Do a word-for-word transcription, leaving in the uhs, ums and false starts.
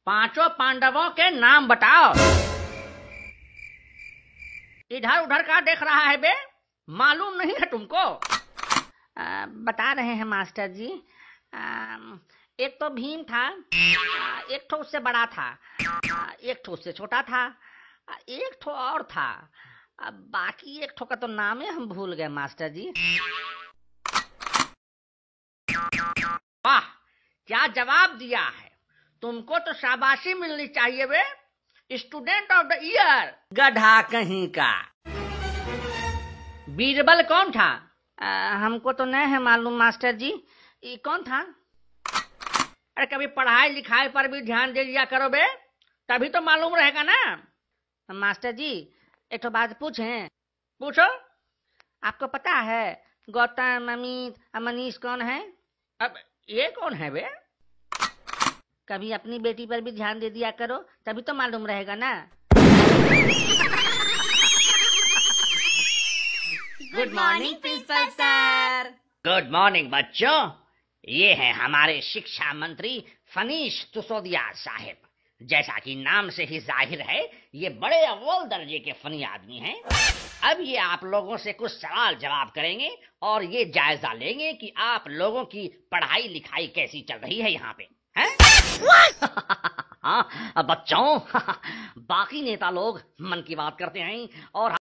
पांचों पांडवों के नाम बताओ। इधर उधर का देख रहा है बे, मालूम नहीं है तुमको? आ, बता रहे हैं मास्टर जी। आ, एक तो भीम था, आ, एक ठो उससे बड़ा था, आ, एक ठो उससे छोटा था, आ, एक ठो और था, आ, बाकी एक ठो का तो नाम ही हम भूल गए मास्टर जी। वाह, क्या जवाब दिया है! तुमको तो शाबाशी मिलनी चाहिए बे, स्टूडेंट ऑफ द ईयर। गधा कहीं का। बीरबल कौन था? आ, हमको तो नहीं है मालूम मास्टर जी, ये कौन था? अरे कभी पढ़ाई लिखाई पर भी ध्यान दे दिया करो बे, तभी तो मालूम रहेगा ना। मास्टर जी एक तो बात पूछें? पूछो। आपको पता है गौतम, अमित, मनीष कौन है? अब ये कौन है बे? कभी अपनी बेटी पर भी ध्यान दे दिया करो, तभी तो मालूम रहेगा ना। Good morning principal sir. Good morning बच्चों। ये है हमारे शिक्षा मंत्री फनीश तुसोदिया साहिब। जैसा कि नाम से ही जाहिर है, ये बड़े अव्वल दर्जे के फनी आदमी हैं। अब ये आप लोगों से कुछ सवाल जवाब करेंगे और ये जायजा लेंगे कि आप लोगों की पढ़ाई लिखाई कैसी चल रही है यहाँ पे, हैं? हाँ बच्चों, बाकी नेता लोग मन की बात करते हैं और